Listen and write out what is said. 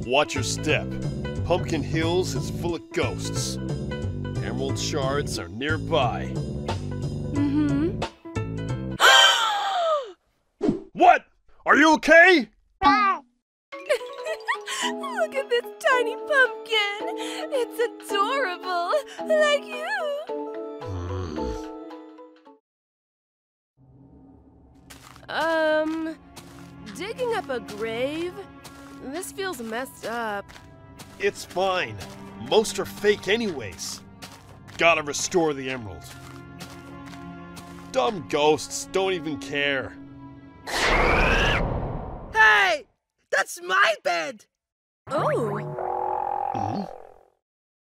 Watch your step. Pumpkin Hills is full of ghosts. Emerald shards are nearby. What? Are you okay? Look at this tiny pumpkin. It's adorable, like you. Digging up a grave? This feels messed up. It's fine. Most are fake anyways. Gotta restore the emerald. Dumb ghosts don't even care. Hey! That's my bed! Oh,